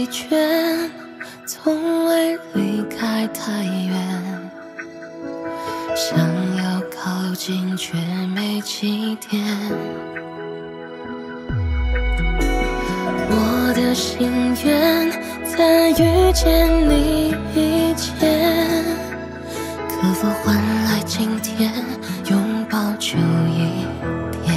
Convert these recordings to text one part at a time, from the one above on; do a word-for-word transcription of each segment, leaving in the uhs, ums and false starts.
倦，从未离开太远，想要靠近却没起点。我的心愿在遇见你以前，可否换来今天拥抱久一点？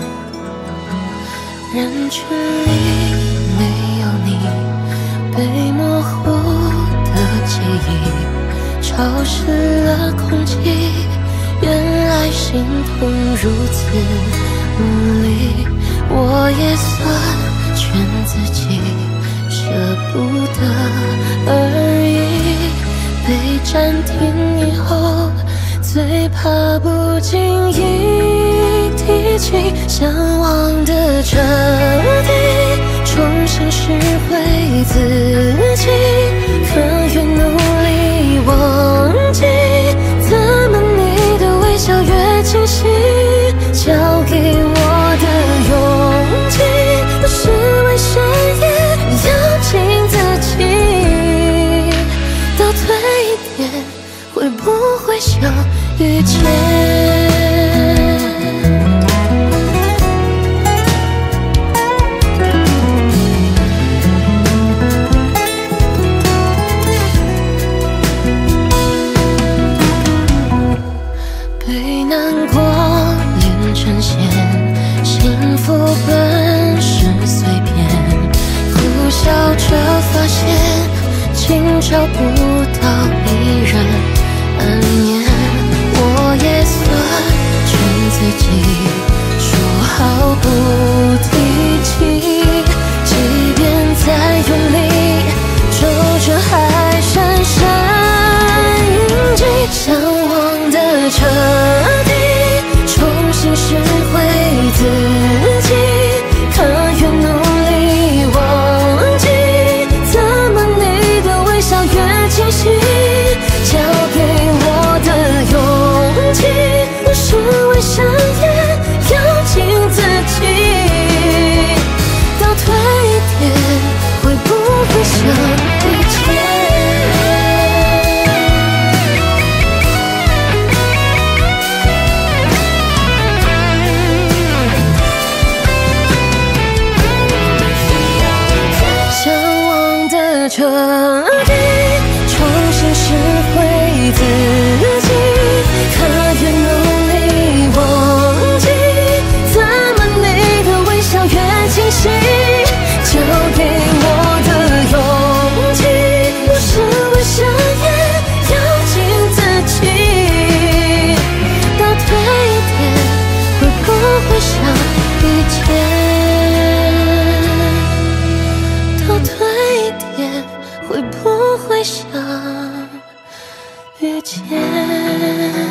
人群里没有你，被模糊的记忆潮湿了空气，原来心痛如此无力，我也算劝自己舍不得而已。被暂停以后，最怕不经意提起向往的彻底，重新拾回自己，可越努力忘记，怎么你的微笑越清晰？交给我的勇气，不是为谁也要尽自己。倒退一点，会不会想遇见？被难过连成线，幸福本是碎片，苦笑着发现竟找不到一人安眠。我也算劝自己说好不提起，即便再用力皱着还闪闪印记，向往的彻底，重新拾回自己，可越努力忘记，怎么你的微笑越清晰？交给我的勇气，不是为谁也要尽自己。倒退一点，会不会想遇见？彻底，重新拾回自己，可越努力忘记，怎么你的微笑越清晰？交给我的勇气，不是为谁也要尽自己。倒退一点，会不会想遇见？倒退一点，会不会想遇见？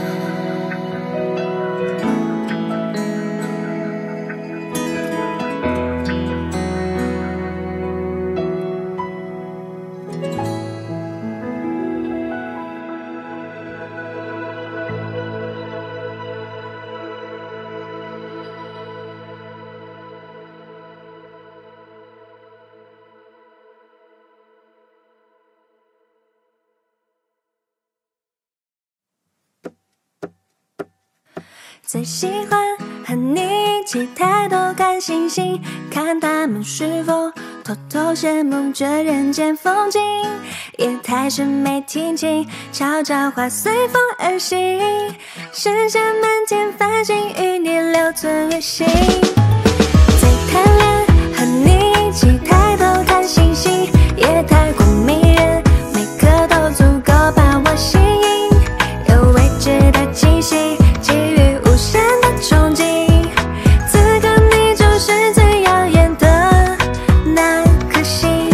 最喜欢和你一起抬头看星星，看他们是否偷偷羡慕这人间风景。夜太深没听清，悄悄话随风而行，剩下满天繁星与你留存于心。最贪恋和你一起抬头看星星，夜太过迷人，每颗都足够把我吸引，有未知的惊喜，给予无限的憧憬，此刻你就是最耀眼的那颗星。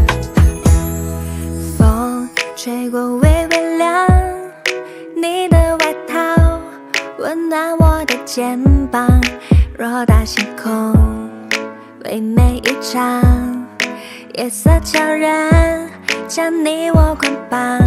风吹过微微凉，你的外套温暖我的肩膀，偌大星空唯美一场，夜色悄然将你我捆绑，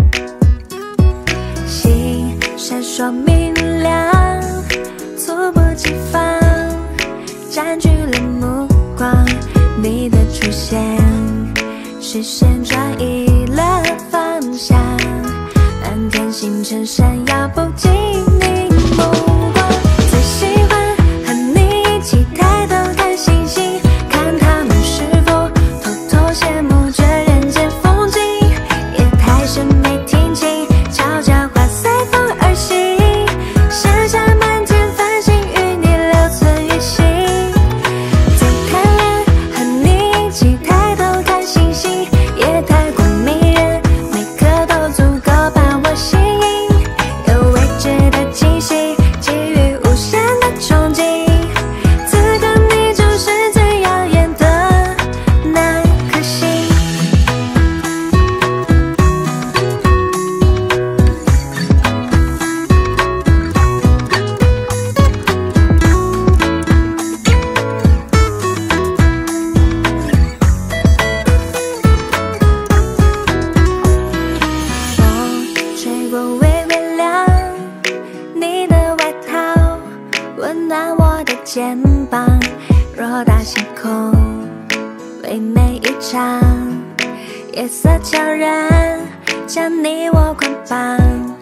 星闪烁明亮，猝不及防占据了目光，你的出现视线转移了方向，满天星辰闪耀不及你目光。最喜欢和你一起抬头看星星，看他们是否偷偷羡慕着人间风景。夜太深没听清，悄悄话随风而行，剩下满天繁星与你留存于心。最贪恋和你一起抬头看星星，夜太过迷人，每颗都足够把我吸引。有未知的惊喜，给予无限的憧憬，此刻你就是最耀眼的那颗星。风吹过微微凉，你的外套温暖我的肩膀，偌大星空唯美一场，夜色悄然将你我捆绑，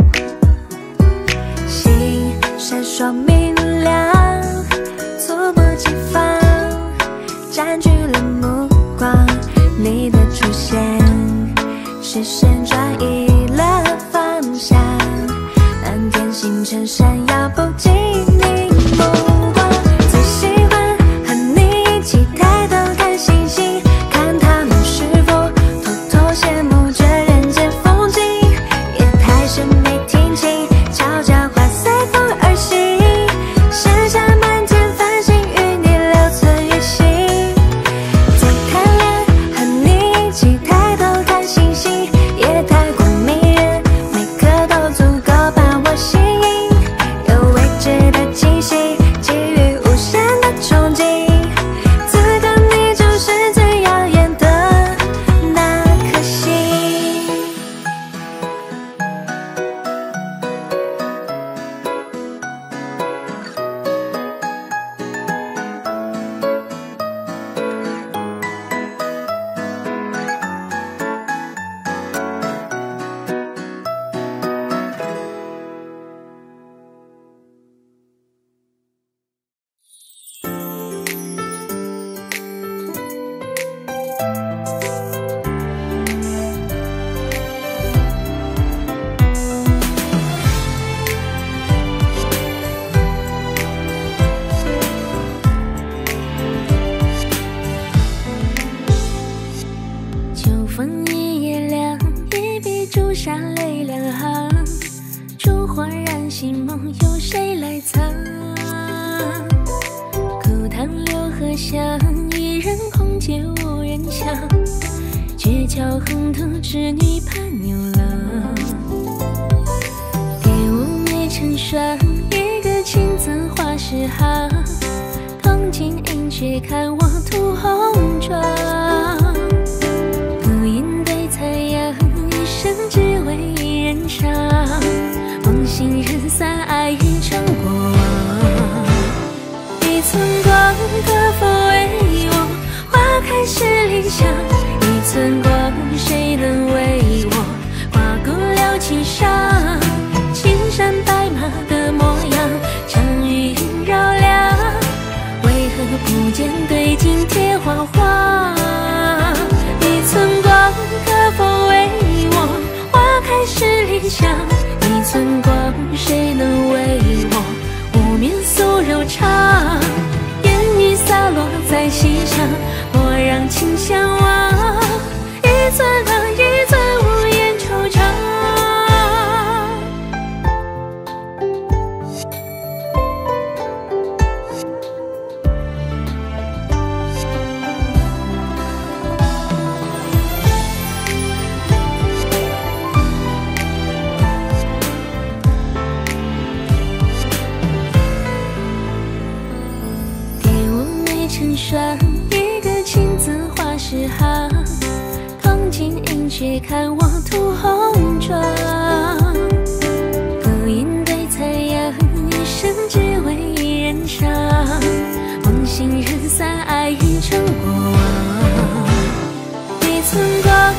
心闪烁明亮，猝不及防占据了目光，你的出现视线转移了方向，满天星辰闪耀不及你目光。最喜欢和你一起抬头看星星，看他们是否偷偷羡慕着人间风景。夜太深没听清，悄悄话随风而行，剩下满天繁星与你留存于心。最贪恋和你一起抬头看星星，夜太过迷人，每颗都足够把我吸引。有未知的惊喜，给予无限的憧憬，此刻你就是最耀眼的那颗星。秋风一夜凉，一笔朱砂泪两行，烛火燃心梦，有谁来藏？枯塘柳荷香，一人空阶无人抢，鹊桥横渡织女盼牛郎。蝶舞眉成双，一个情字画十行，铜镜映却看我涂红妆。不应对残阳，一生只为一人唱，梦醒人散，爱已成过往。一寸光可否为我花开时理想，一寸光谁能为我刮骨疗情伤。青山白马的模样，长余音绕梁，为何不见对镜贴花黄？一寸光可否为我花开时理想，一寸光谁能为我无眠诉柔肠。烟雨洒落在溪上，莫让情相忘。一寸光，一寸无言惆怅。成双，一个情字画十行，铜镜映却看我涂红妆。孤影对残阳，一生只为一人唱，梦醒人散，爱已成过往。一寸光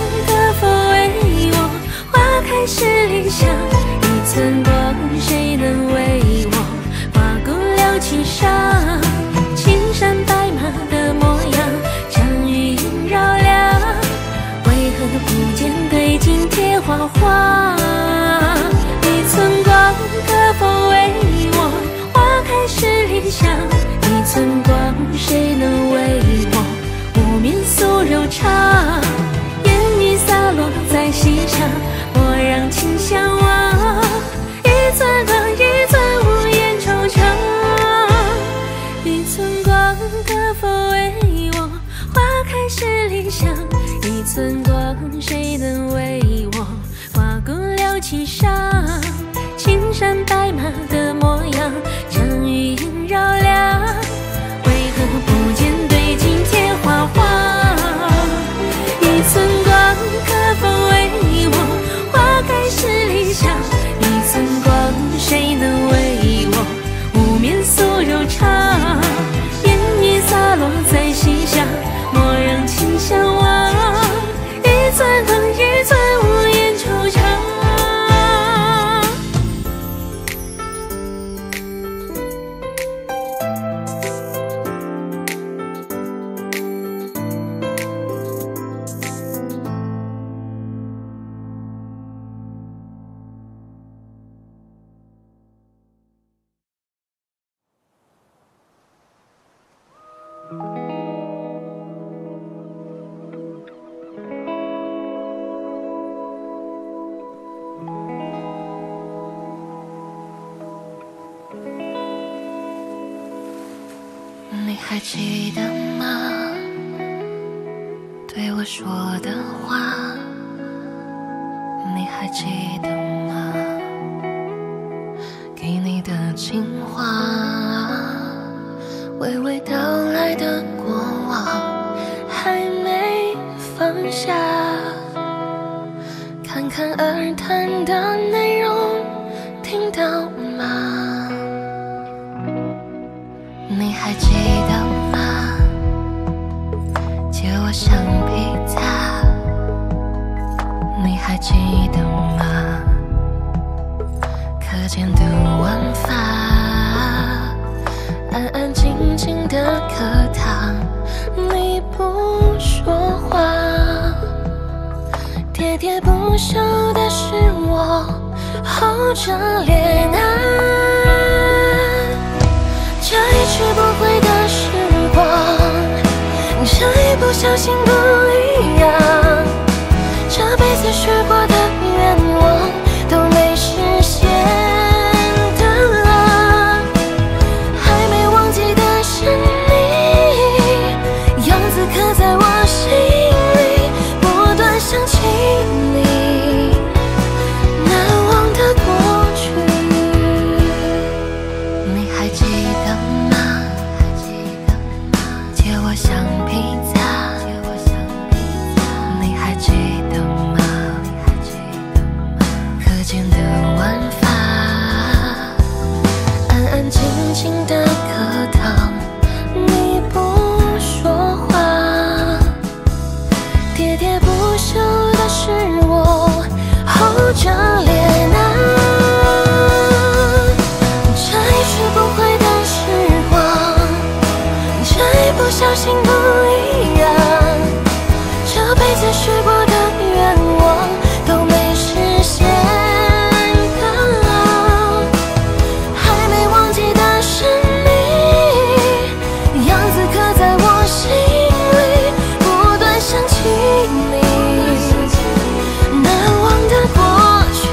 开是理想，一寸光，谁能为我刮骨留其伤？青山白马的模样，将余音绕梁，为何不见对镜贴花黄？一寸光，可否为我花开是理想？一寸光，谁能为我无眠诉柔肠？烟雨洒落在溪上，莫让情相忘。一寸光，一寸无言惆怅。一寸光，可否为我花开是理想？一寸光，谁能为我刮骨留其伤？青山白马的模样，将余音绕梁，为何不见对镜贴花黄？一寸光，可否为我花开是理想？一寸光，谁能为我无眠诉柔肠？烟雨洒落在溪上，莫让情相忘。一寸光，一寸无言惆怅。 你还记得吗？对我说的话，你还记得吗？给你的情话，娓娓道来的过往还没放下，侃侃而谈的内容听到吗？你还记得吗？借我橡皮擦，你还记得吗？课间的晚发，安安静静的课堂，你不说话，喋喋不休的是我厚着脸啊。这一去不回的时光，这一不小心不一样，这辈子许过的愿望都没实现的啊，还没忘记的是你，样子刻在我心里，不断想起你难忘的过去。你还记得吗？借我橡皮擦，你还记得吗？课间的晚发，安安静静的课堂，你不说话，喋喋不休的是我厚着脸啊。这一去不回的时光，这一不小心不一样，这辈子许过的愿望都没实现的啊，还没忘记的是你，样子刻在我心里，不断想起你难忘的过去。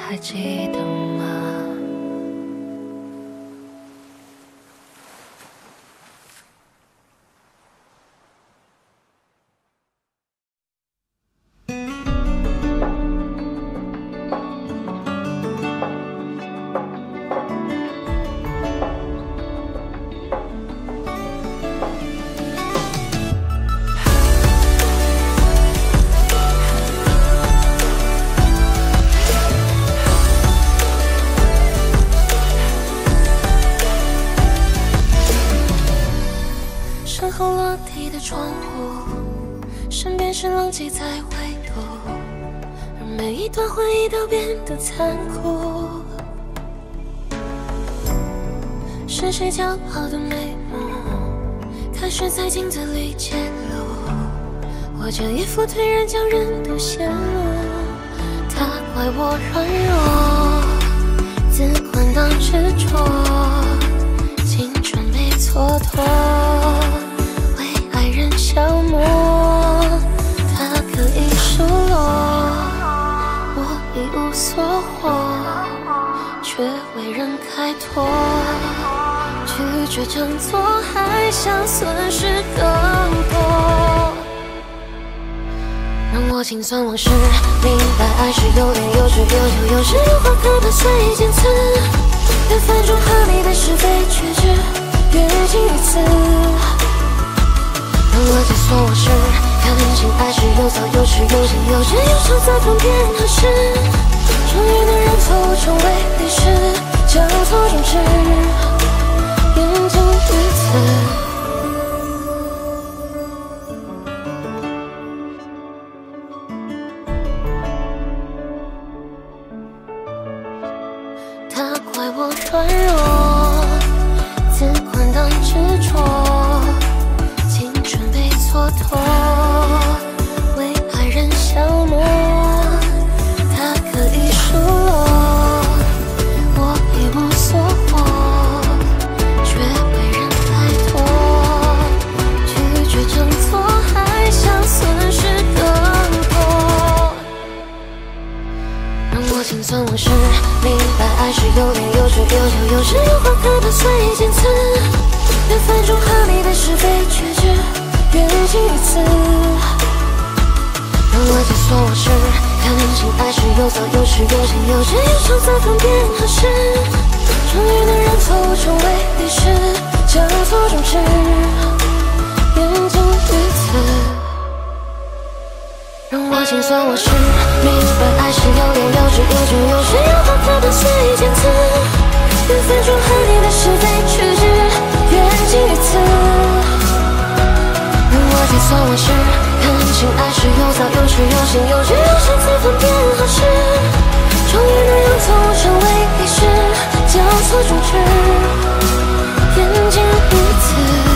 还记得吗？身后落地的窗户，身边是浪迹在围堵，而每一段回忆都变得残酷。是谁骄傲的眉目，开始在镜子里揭露我这一副颓然叫人都羡慕。他怪我软弱，自宽当执着，青春被蹉跎。消磨，他可以数落，我一无所获，却为人开脱。拒绝振作，还想损失更多。让我清算往事，明白爱是有恋有知有酒有诗有花可怕随意见词。越翻中和你的是非曲直，越近一次。让我解锁往事，看清爱是有早有迟有晴有缺有常在分辨何时。终于能认错我成为历史，交错终止，言尽于此。他怪我软弱，自宽当执着。蹉跎，为爱人消磨，他可以数落，我一无所获，却为人开脱。拒绝振作，还想损失更多。让我清算往事，明白爱是有恋有知有酒有诗有花可怕随意见词。越翻中和你的是非曲直，越近一次。让我解锁往事，看清爱是有早有迟有晴有缺有常在分辨何时。终于能认错我成为历史，交错终止，言尽于此。让我清算往事，明白爱是有恋有知有酒有诗有花可怕随意见词。越翻中和你的是非曲直，越近于此。解锁往事，看清爱是有早有迟有晴有缺有常在分辨何时。终于能让错误成为历史，交错终止，言尽于此。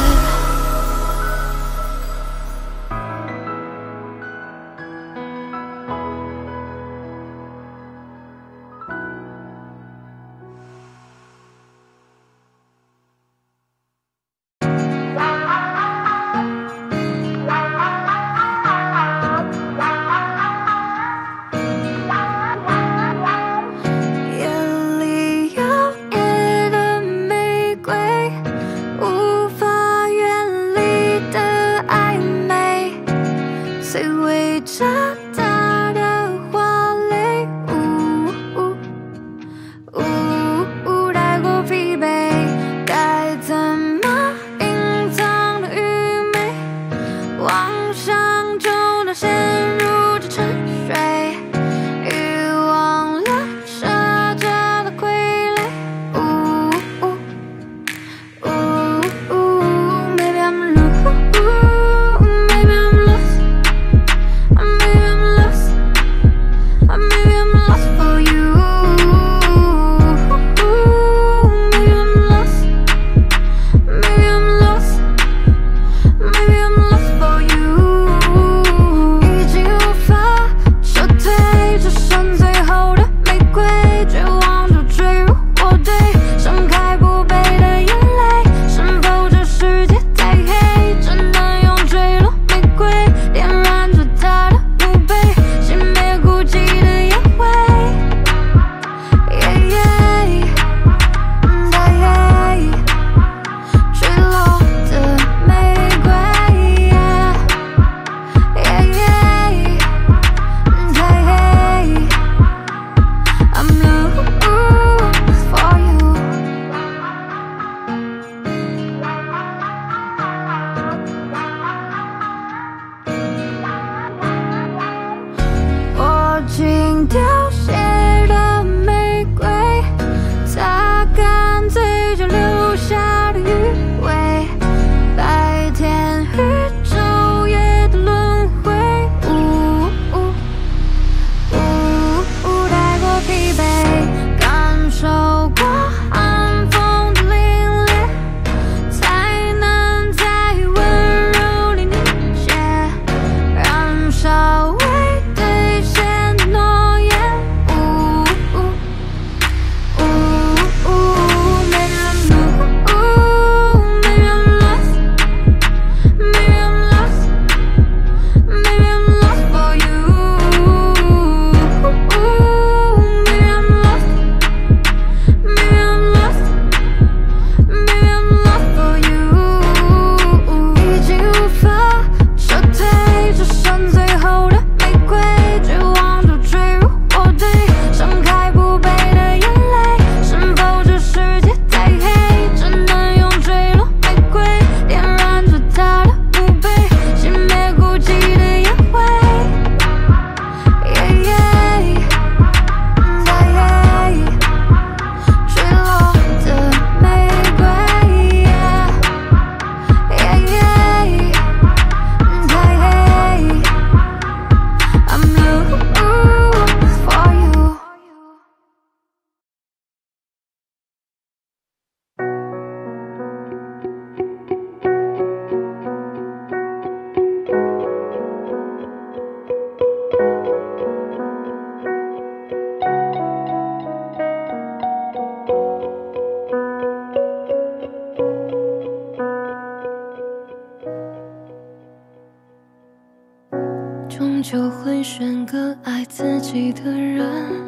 会选个爱自己的人，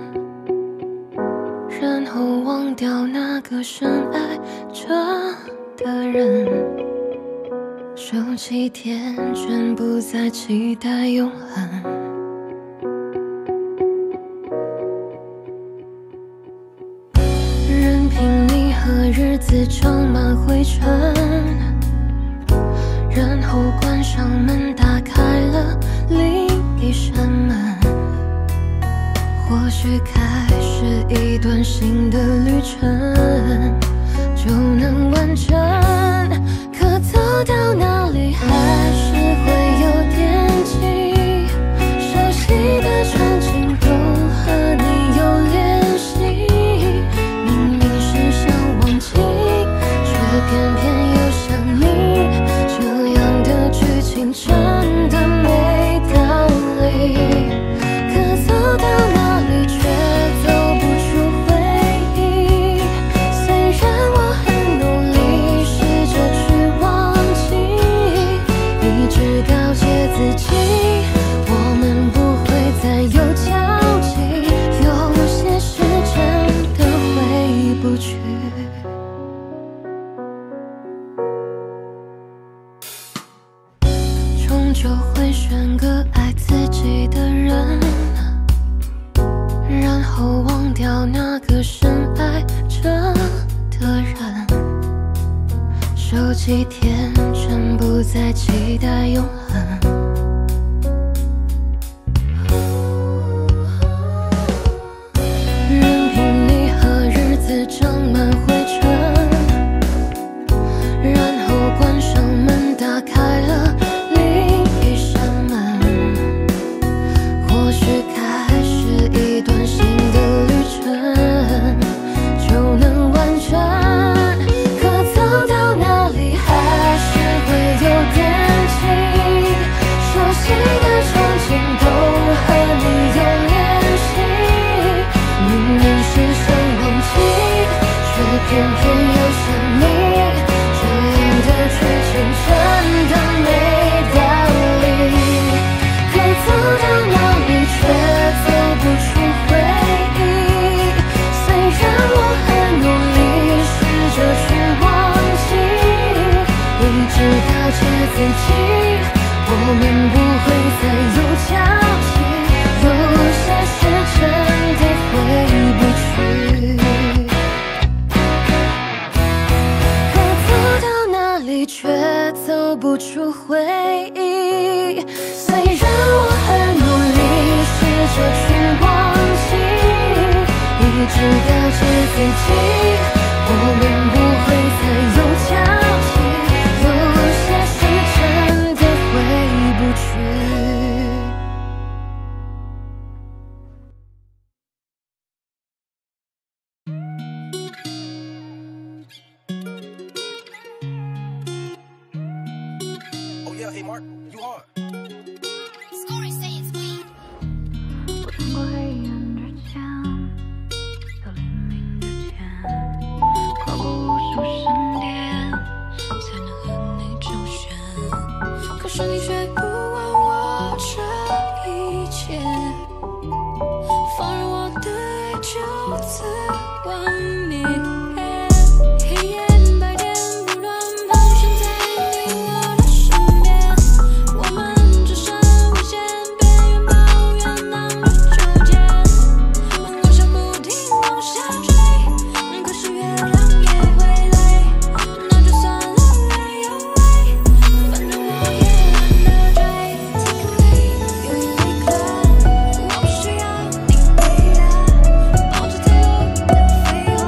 然后忘掉那个深爱着的人。手机天真，不再期待永恒。任凭你和日子装满灰尘，然后关上门，打开了另一扇门。或许开始一段新的旅程，就能完整。可走到哪里，还是会有点记，熟悉的场景都和你有联系。明明是想忘记，却偏偏又想你，这样的剧情真的没道理。可走到哪里，却走不出回忆。虽然我很努力，试着去忘记，一直告诫自己，我们不会再有交集。有些事真的回不去。终究会选个爱自己的人，然后忘掉那个深爱着的人。手机天真，不再期待永恒。任凭你和日子长满灰尘，然后关上门，打开了另一扇门。或许开始一段新的旅程，就能完整。可走到哪里，还是会有点记，熟悉的场景都和你有联系。明明是想忘记，却偏偏又想你，这样的剧情真的没道理。可走到哪里，却走不出回忆。虽然我很努力，试着去忘记，一直告诫自己，我们不会再有交集。有些事真的回不去。可走到哪里，却走不出回忆。虽然我很努力，试着去忘记，一直告诫自己，我们不会再有交集。有些事真的回不去。 Oh yeah, hey Mark, you hard. 我穿过黑暗之前，到黎明之前，跨过无数闪电，才能和你周旋。可是你却不问我这一切，放任我的爱就此幻灭。黑夜白天不断盘旋在你我的身边，我们只剩无限边缘抱怨荡着纠结。我想不停往下坠，可是越让也会累，那就算了，累又累，反正我也懒得追。Take a leap, you take that，我不需要你回答，抱着太多的废话。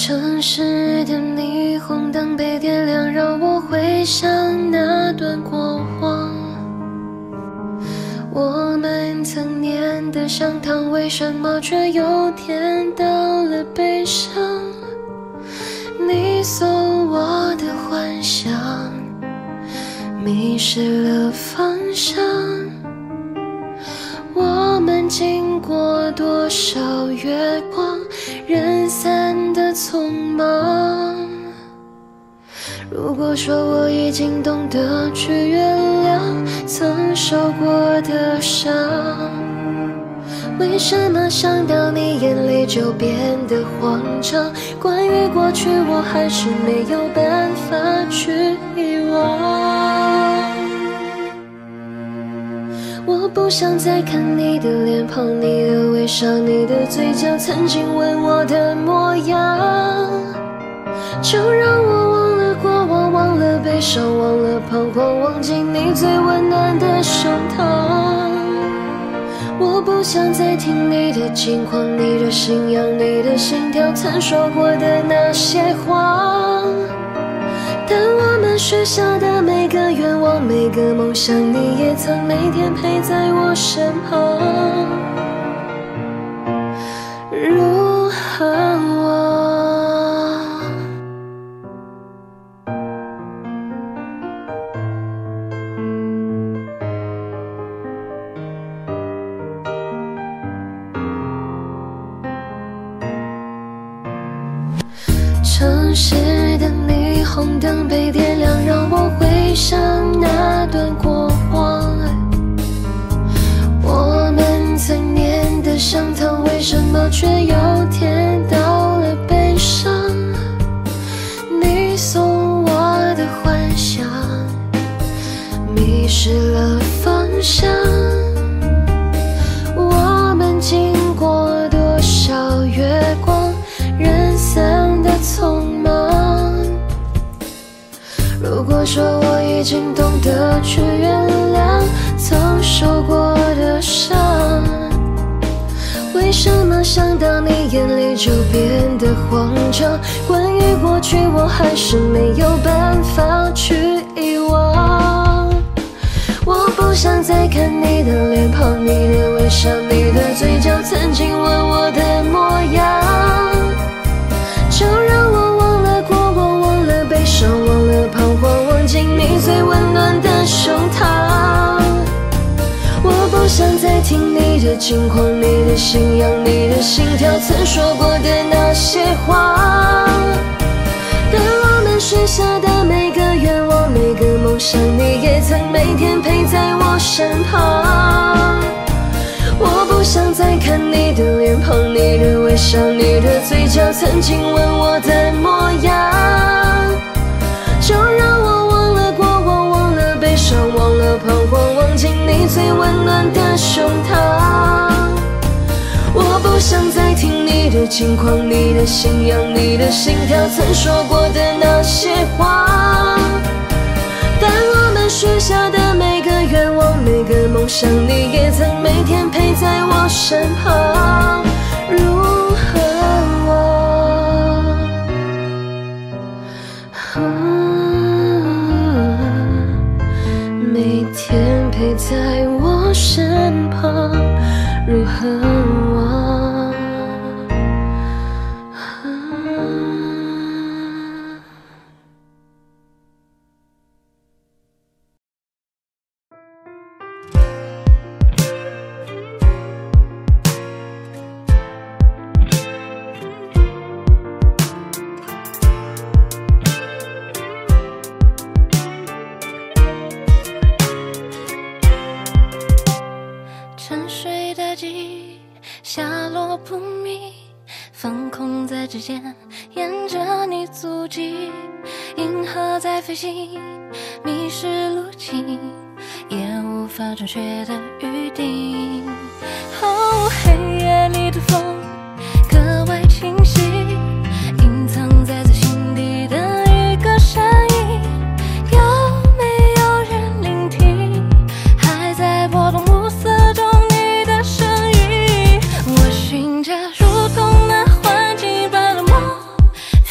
城市的霓虹灯被点亮，让我回想那段过往。我们曾念的香糖，为什么却又甜到了悲伤？你送我的幻想，迷失了方向。我们经过多少月光，人散的匆忙。如果说我已经懂得去原谅曾受过的伤，为什么想到你眼里就变得慌张？关于过去我还是没有办法去遗忘。我不想再看你的脸庞，你的微笑，你的嘴角，曾经吻我的模样。就让我忘了过往，忘了悲伤，忘了彷徨，忘记你最温暖的胸膛。我不想再听你的近况，你的信仰，你的心跳，曾说过的那些话。但我们许下的每个愿望，每个梦想，你也曾每天陪在我身旁。如何忘？城市的霓虹灯被点亮，让我回想那段过往。我们曾念的香糖，为什么却又甜到了悲伤？你送我的幻想，迷失了方向。我们经过多少月光，人散的匆忙。如果说我已经懂得去原谅曾受过的伤，为什么想到你眼里就变得慌张？关于过去我还是没有办法去遗忘。我不想再看你的脸庞，你的微笑，你的嘴角，曾经吻我的模样。就让我忘了过往，忘了悲伤，忘了彷徨，忘记你最温暖的胸膛。我不想再听你的近况，你的信仰，你的心跳，曾说过的那些话。但我们许下的每个愿望，每个梦想，你也曾每天陪在我身旁。我不想再看你的脸庞，你的微笑，你的嘴角，曾经吻我的模样。就让我忘了过往，忘了悲伤，忘了彷徨，忘记你最温暖的胸膛。我不想再听你的近况，你的信仰，你的心跳，曾说过的那些话。但我们许下的每个愿望，每个梦想，你也曾每天陪在我身旁。如何忘？每天陪在我身旁，如何忘？ 沉睡的记忆下落不明，放空在指尖，沿着你足迹，银河在飞行，迷失路径，也无法准确的预定。哦，黑夜里的风格外清晰，隐藏在最心底的一个声音，有没有人聆听？还在波动暮色中你的声音，我寻着如同那幻境般的梦，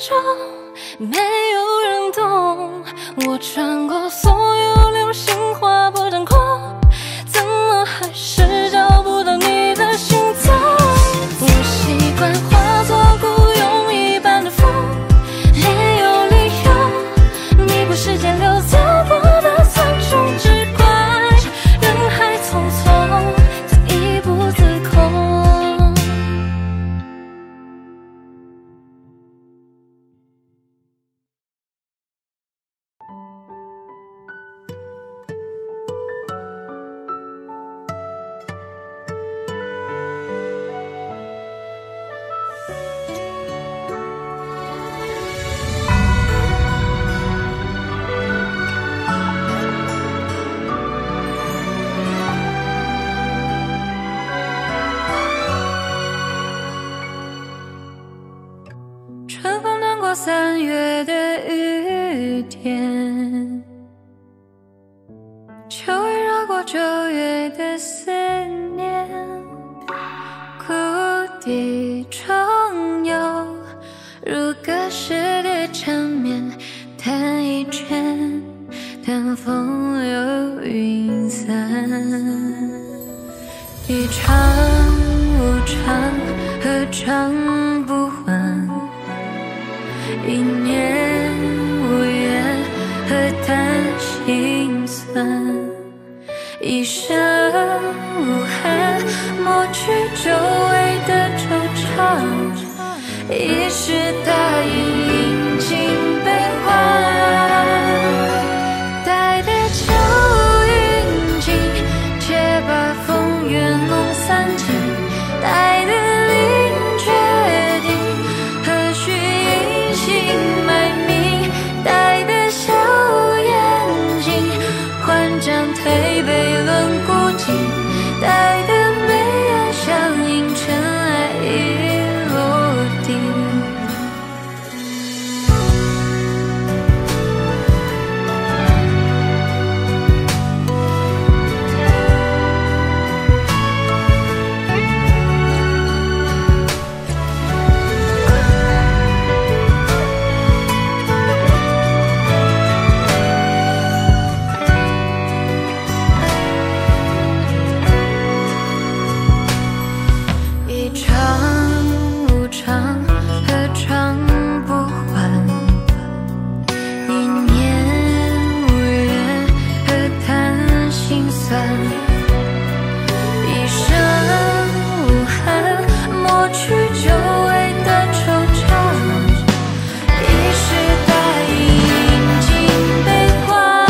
宙，没有人懂。我穿过所有流星划破天空，怎么还是找不到你的行踪？我习惯化作孤勇一般的风，没有理由弥补时间流走过的酸楚，只怪人海匆匆，曾一步自空。春风暖过三月的雨点，秋雨绕过九月的思念，故地重游，如隔世的缠绵，弹一圈，等风流云散，一场无常，何尝不还？一念无缘，何谈心酸？一生无憾，抹去久违的惆怅。一世大隐，饮尽悲欢。待得秋云尽，且把风月弄散尽。待得灵决定，何须隐姓埋名？待得笑颜尽，换张颓背论孤寂。待得眉眼相映，尘埃已落地。一场无常，何尝不还？一念无缘，何谈心酸？一生无憾，抹去久违的惆怅。一世大隐，饮尽悲欢。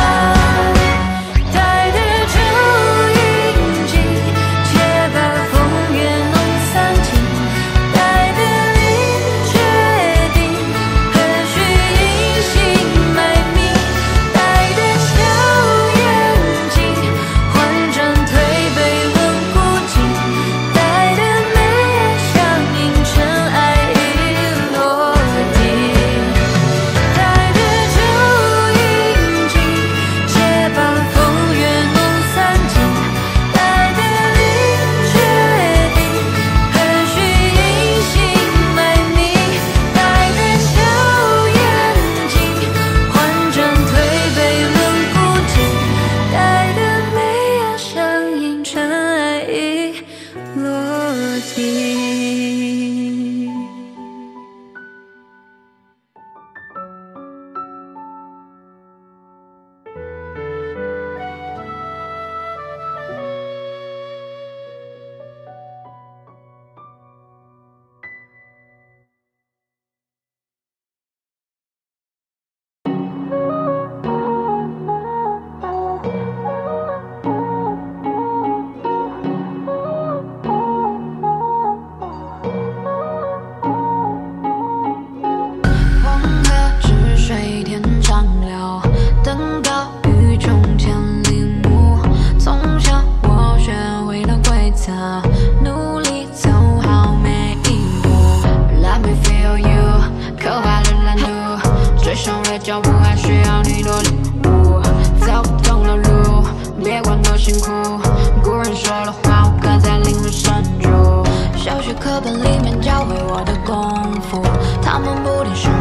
待得秋云尽，且把风月弄散尽。待得灵决定，何须隐姓埋名？待得笑颜尽，换转颓背论孤寂。待得眉眼相映，尘埃已落地。待得秋云尽，且把风月弄散尽。待得灵决定，何须隐姓埋名？待得笑颜尽，换转颓背论孤寂。待得眉眼相映，尘埃已落地。黄河之水天长了，等到雨中千里目。从小我学会了规则，努力走好每一步。Let me feel you， 刻画了蓝图，追上了脚步还需要你多领悟。走不同的路，别管多辛苦，古人说的话我刻在灵魂深处。小学课本里面教会我的功夫，他们不停说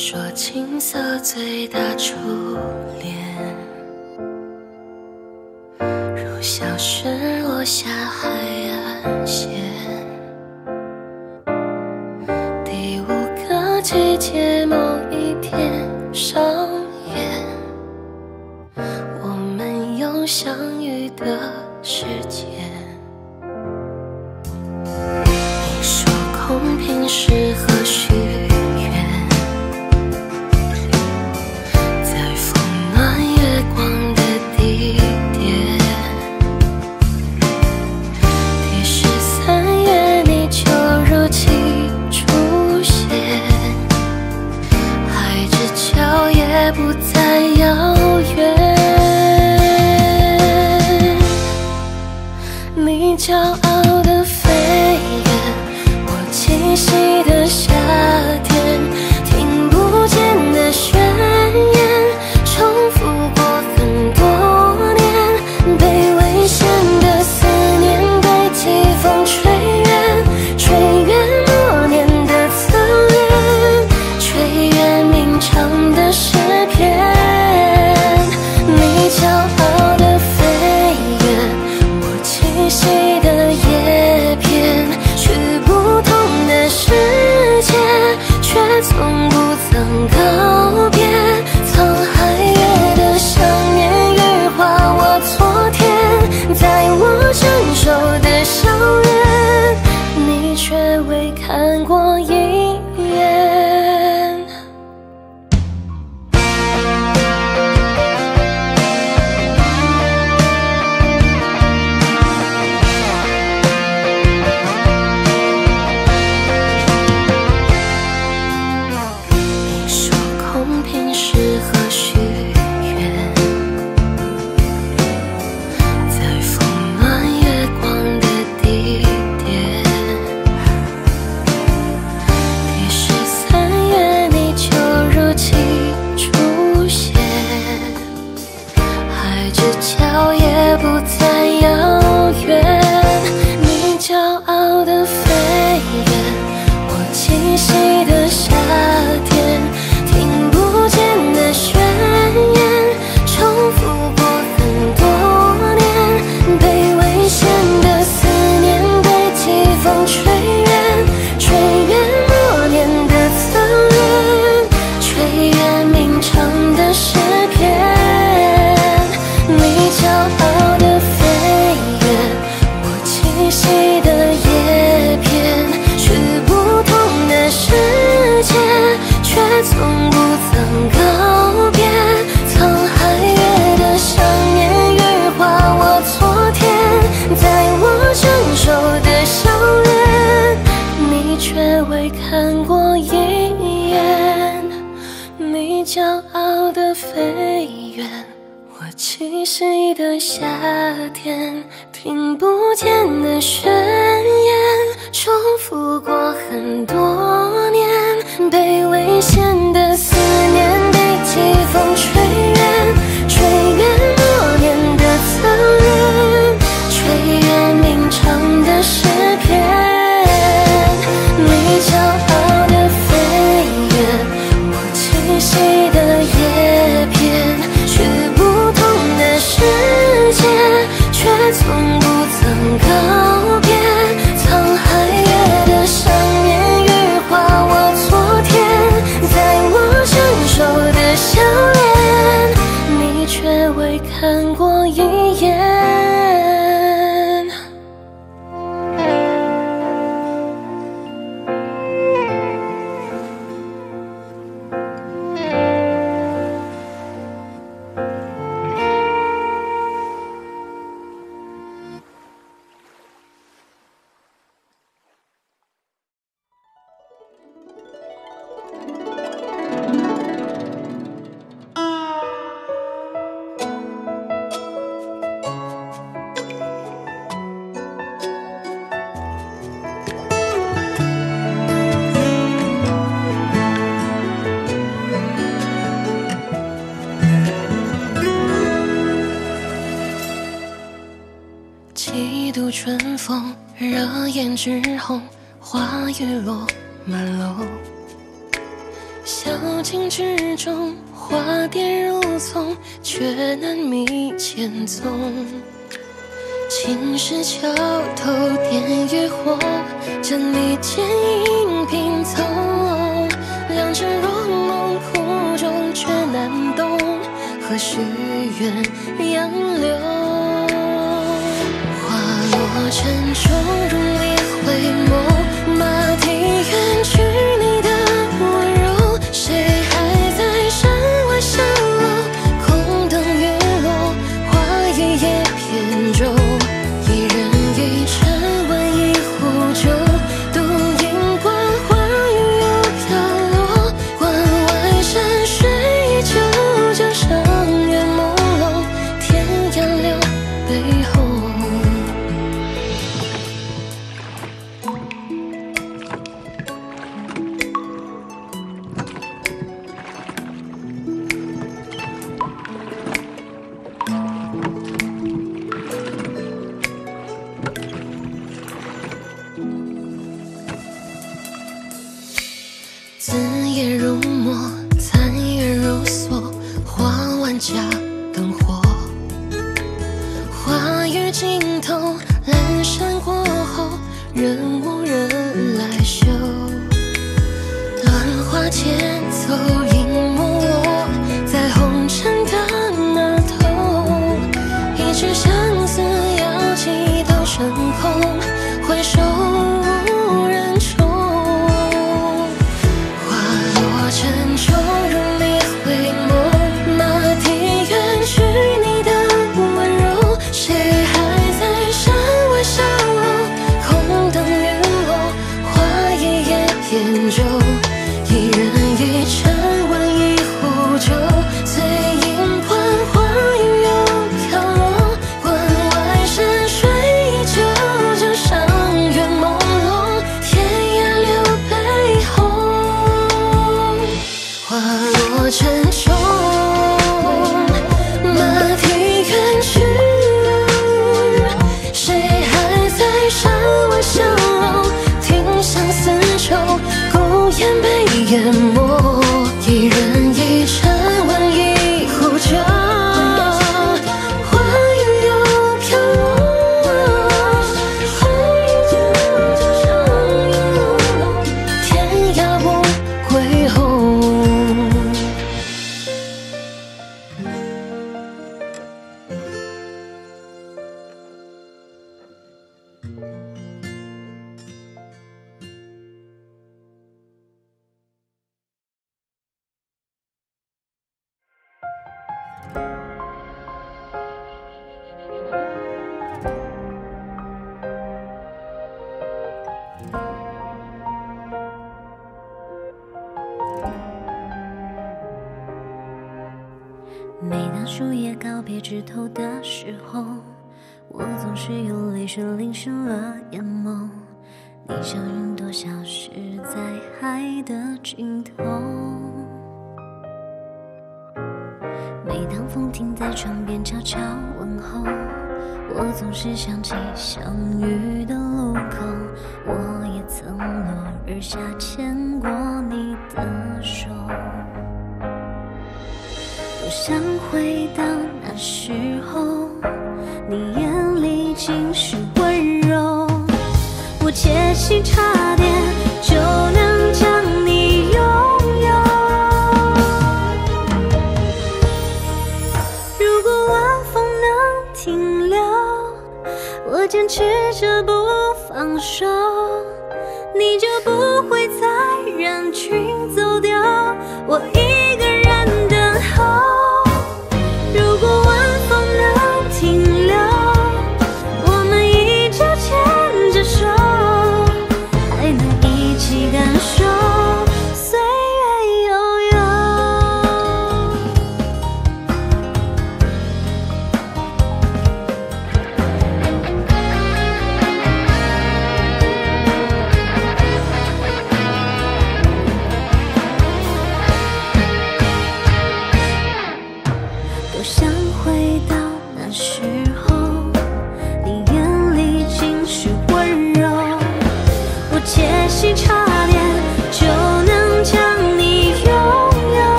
说青涩最大初恋，如小石落下海岸线，第五个季节某一天上演，我们有相遇的时间。你说空瓶适合许愿，在风暖月光的地点，第十三月你就如期出现，海之角也不再遥远。你骄傲的飞远，我栖息的夏天，听不见的宣言，重复过很多年，被危险的思念被季风吹远，吹远多年的侧脸，吹远鸣唱的诗篇。你骄傲的飞远，我栖息的叶片，去不同的世界，却从不曾告别。沧海月的想念羽化我昨天，在我成熟的校园，你却未看过一眼。你说空瓶适合许愿，在风暖月光的地点，第十三月你就如期出现，海之角也不再遥远。你骄傲的飞远，我栖息的夏天，听不见的宣言，重复过很多年，被危险的思念被季风吹远，吹远多年的侧脸，吹远鸣唱的诗篇。你骄傲的飞远，我栖息的叶片，去不同的世界，却从不曾告别。沧海月的想念羽化我昨天，在我成熟的校园，你却未看过一眼。你骄傲的飞远，我栖息的夏天，听不见的宣言，重复过很多年，被危险的思念被季风吹远，吹远多年的侧脸，吹远鸣唱的诗篇。你骄傲的飞远，我栖息的叶片，去不同的世界，却从不曾告别。沧海月的想念羽化我昨天，在我成熟的校园，你却未看过一眼。几度春风，热艳之红，花雨落满楼。 小径之中，花蝶如丛，却难觅前踪。青石桥头点渔火，将你剪影拼凑。两只若梦苦中，却难懂，何须鸳鸯流？花落尘中，如你回眸，马蹄远去你的温柔。谁还在山外相楼？空等雨落，花雨也扁舟。一人一尘，问一壶酒，独饮关花雨又飘落。关外山水依旧，江上月朦胧，天涯留背后。紫叶如墨，残月如梭，花万家灯火。花雨尽头，阑珊过后，人无人来嗅。乱花间奏影没我，在红尘的那头。一曲相思摇几道成空，回首无人宠。沉重如你回眸，马蹄远去你的温柔。谁还在山外相楼？空等雨落，花叶也扁舟。一人一尘，问一壶酒，醉饮关花雨又飘落。关外山水依旧，江上月朦胧，天涯留背后。花落尘中，马蹄远去，谁还在山外相楼？听相思愁，孤雁被淹没。一人一尘，问一壶酒，花雨又飘落。天涯不归后。 每当树叶告别枝头的时候，我总是有泪水淋湿了眼眸。你像云朵消失在海的尽头。每当风停在窗边悄悄问候，我总是想起相遇的路口。我也曾落日下牵过你的手。多想回到那时候，你眼里尽是温柔。我窃喜差点就能将你拥有。如果晚风能停留，我坚持着不放手，你就不会在人群走丢。我一个人等候。如果晚风能停留，我们依旧牵着手，还能一起感受岁月悠悠。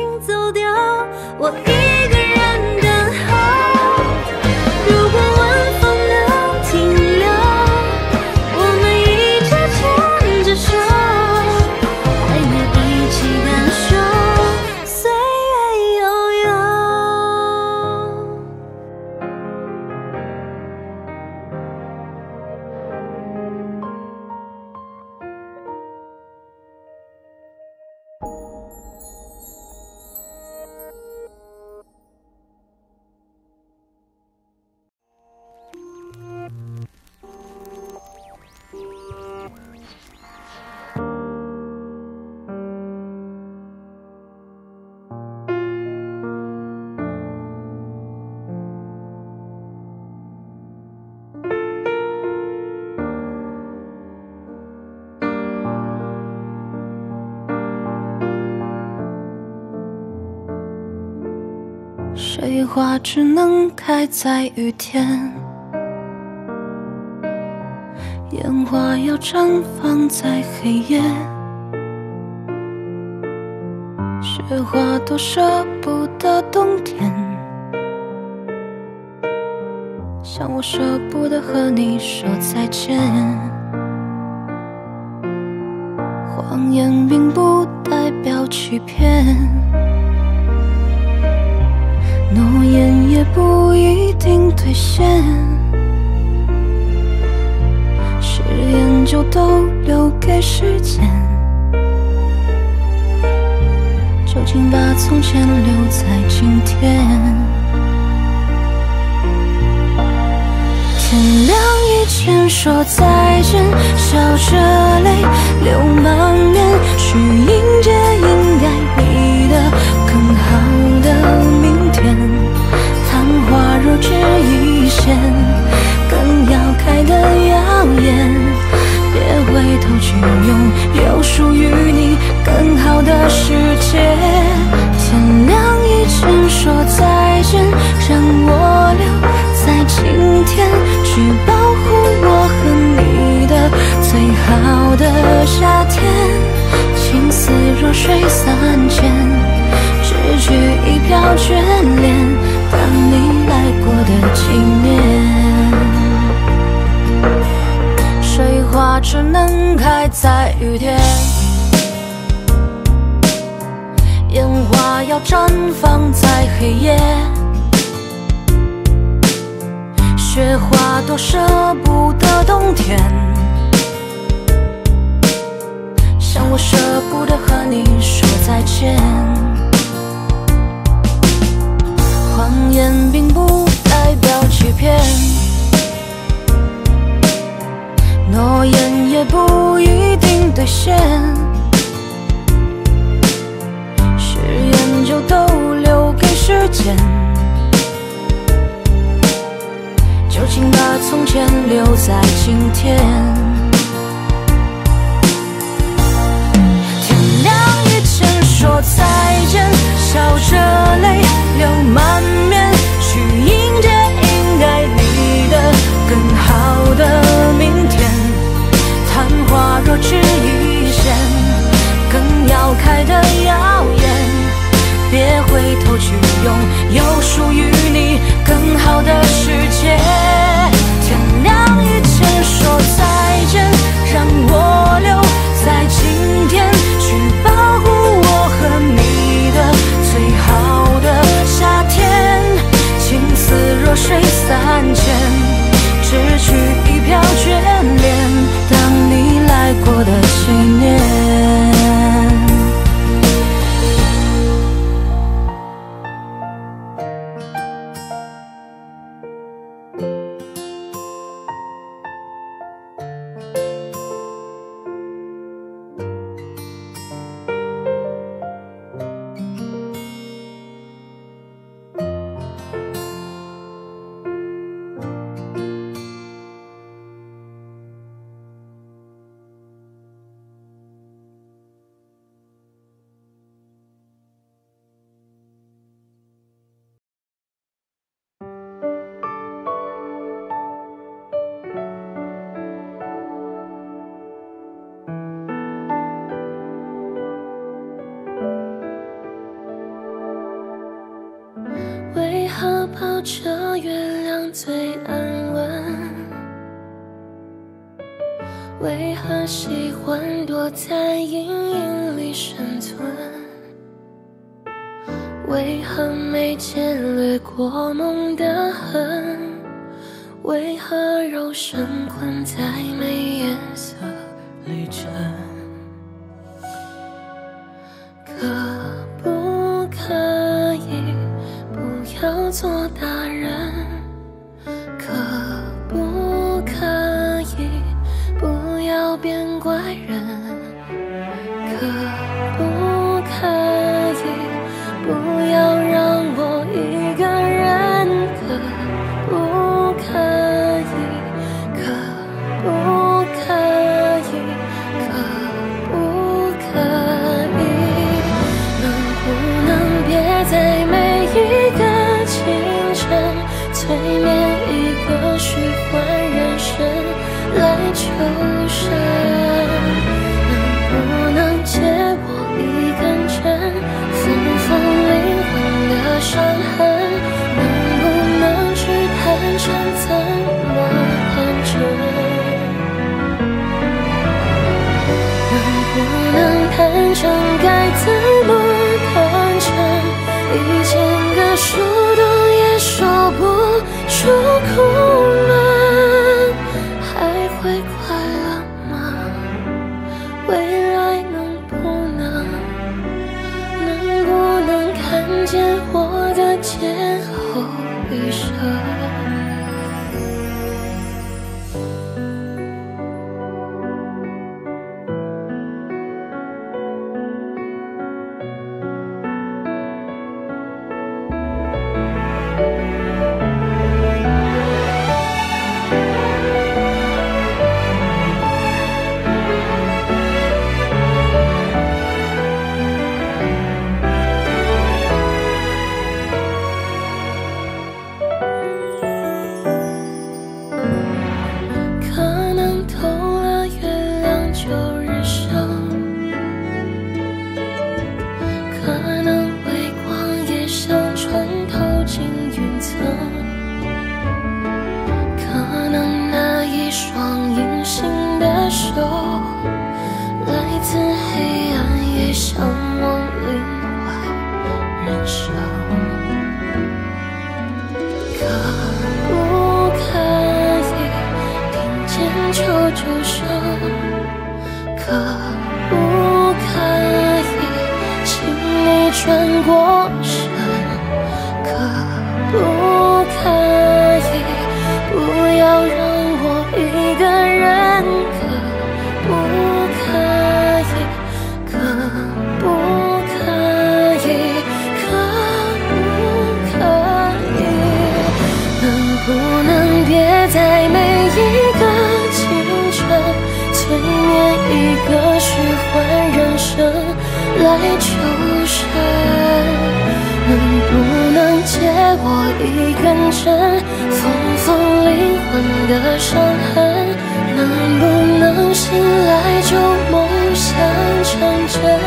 走掉，我一个人等候。如果晚风能停留，我们一直牵着手，还能一起感受岁月悠悠。 水花只能开在雨天，烟花要绽放在黑夜。雪花多舍不得冬天，像我舍不得和你说再见。谎言并不代表欺骗，诺言也不一定兑现，誓言就都留给时间。究竟把从前留在今天。天亮以前说再见，笑着泪流满面，去迎接应该你的更好的明天。昙花若只一现，更要开得耀眼，别回头去拥有属于你更好的世界。天亮以前说再见，让我留在今天，去保护我和你的最好的夏天。情丝若水三千，只取一瓢眷恋，当你来过的纪念。水花只能开在雨天，烟花要绽放在黑夜。雪花多舍不得冬天，像我舍不得和你说再见。谎言并不代表欺骗，诺言也不一定兑现，誓言就都留给时间。究竟把从前留在今天。天亮以前说再见，笑着泪流满面，去迎接应该你的更好的明天。昙花若只一现，更要开得耀眼，别回头去拥有属于你更好的世界。天亮以前说再见，让我留在今天，去保护我和你的最好的夏天。情丝若水三千，只取一瓢眷恋，当你来过的纪念。 何抱着月亮最安稳？为何喜欢躲在阴影里生存？为何没见掠过梦的痕？为何肉身困在没颜色里沉？可不可以不要做大人？可不可以不要变怪人？可不可以不要让我一个人？可不可以？可不可以？可不可以？能不能别在每一个清晨催眠一个虚幻人生来求生？能不能借我一根针，缝缝灵魂的伤痕？能不能去坦诚怎么安真？能不能坦诚该怎么坦诚？一千个树洞也说不出苦闷，还会快乐吗？未来能不能，能不能看见我的劫后余生？可能偷了月亮就日升，可能微光也想穿透进云层，可能那一双隐形的手来自黑暗，也向往另外人生。可不可以听见求救声？可不可以请你转过身？可不可以不要让我一个人？可不可以？可不可以？可不可以？能不能别在每一个清晨催眠一个虚幻人生来求生？能不能借我一根针，缝缝灵魂的伤痕？能不能醒来就梦想成真？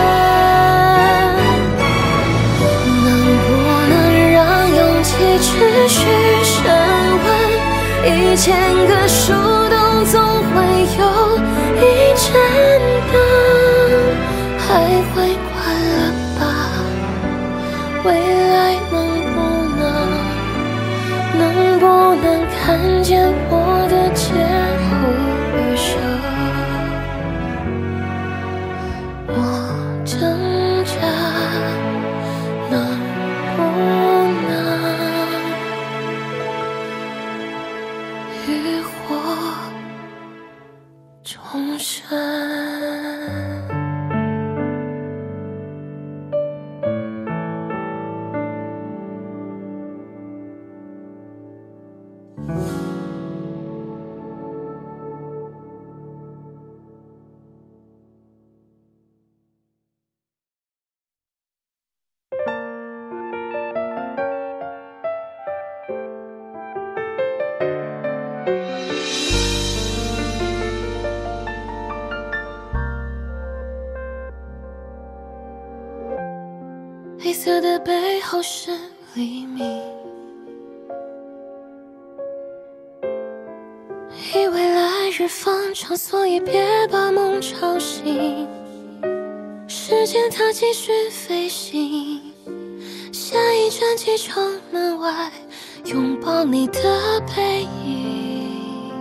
能不能让勇气持续升温？一千个树洞总会有一盏灯，还会快乐吧？未来能不能，能不能看见我的劫后余生？我挣扎，能不能浴火重生？黑色的背后是黎明。以为来日方长，所以别把梦吵醒。时间它继续飞行，下一站机场门外，拥抱你的背影。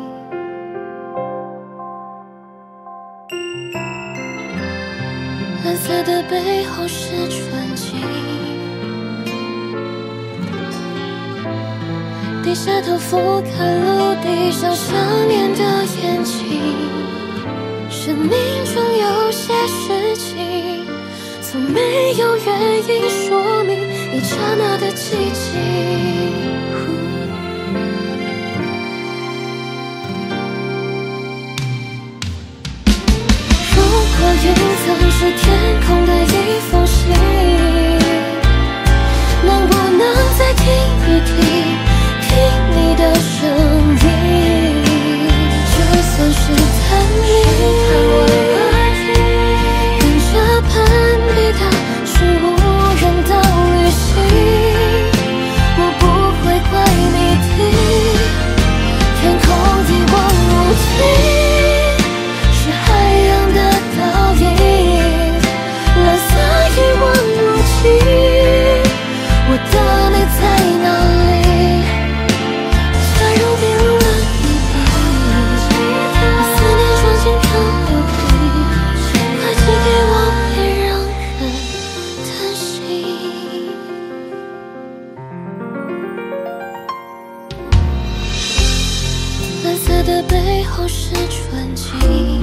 蓝色的背后是纯净，低下头俯瞰陆地上想念的眼睛。生命中有些事情，从没有原因说明一刹那的寂静。如果云层是天空的一封信，能不能再听一听，听你的声音？就算是探秘，跟着攀比它是无人的旅行，我不会怪你听，天空一望无际。蓝色的背后是纯净，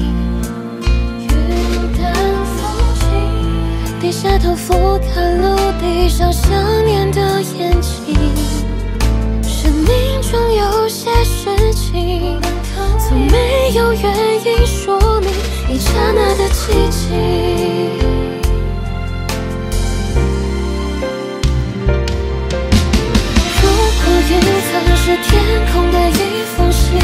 云淡风轻，低下头俯瞰陆地上想念的眼睛。生命中有些事情，从没有原因说明一刹那的寂静。如果云层是天空的一封信，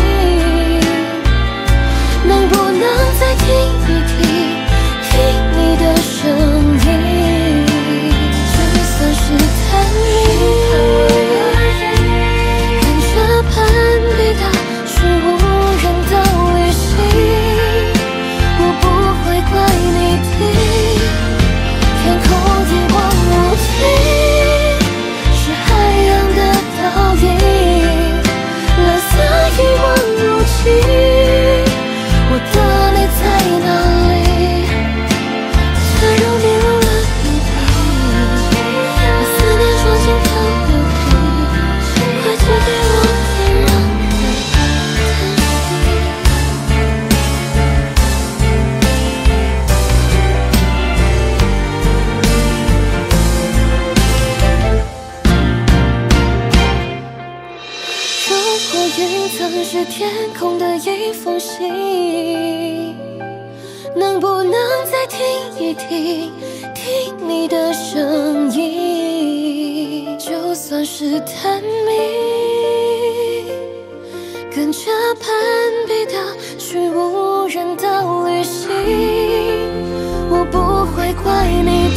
能不能再听一听，听你的声音？就算是探秘，跟着攀比它是无人的旅行，我不会怪你听，天空一望无际，是海洋的倒影，蓝色一望无际。我的你在哪里？假如迷路了你的，把思念装进漂流瓶，快寄给我，别让人叹息。如果云层是天空的一封信，能不能再听一听，听你的声音？就算是探秘，跟着攀比它去无人的旅行，我不会怪你。